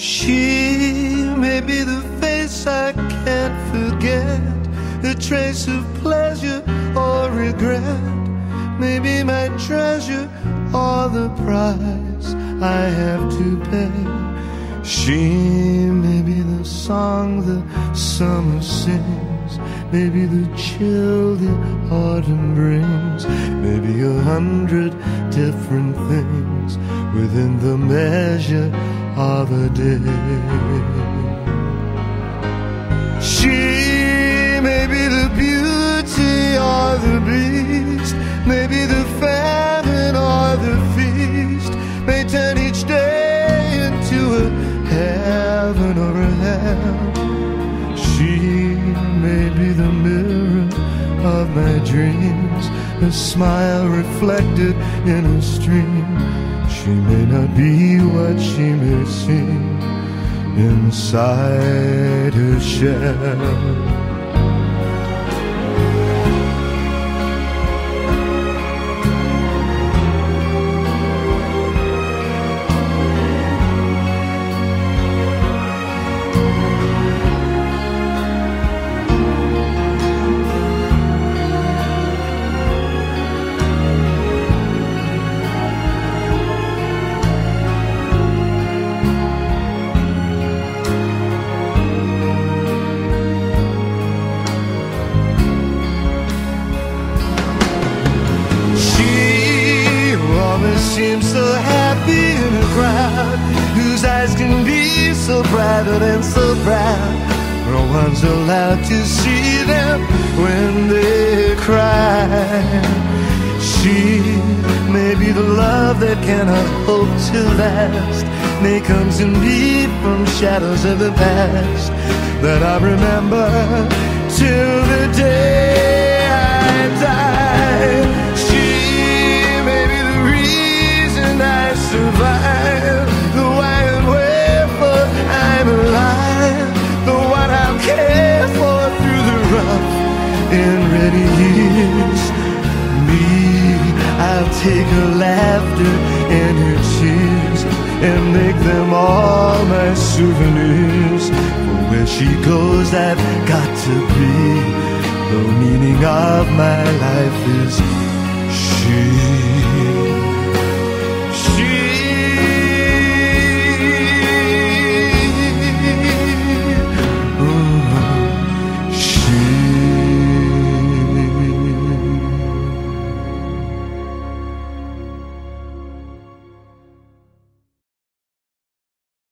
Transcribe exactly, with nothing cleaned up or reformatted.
She may be the face I can't forget, a trace of pleasure or regret, maybe my treasure or the price I have to pay. She may be the song the summer sings, maybe the chill the autumn brings, maybe a hundred different things within the measure of a day. She may be the beauty or the beast, maybe the famine or the feast, may turn each day into a heaven or a hell. She may be the mirror of my dreams, a smile reflected in a stream. She may not be what she may seem inside her shell. Seems so happy in a crowd whose eyes can be so bright and so proud. No one's allowed to see them when they cry. She may be the love that cannot hope to last, may comes in me from shadows of the past that I remember till the day I die. I survive, the why and wherefore I'm alive, the what I'll care for through the rough and ready years. Me, I'll take her laughter and her tears and make them all my souvenirs. For where she goes I've got to be, the meaning of my life is she.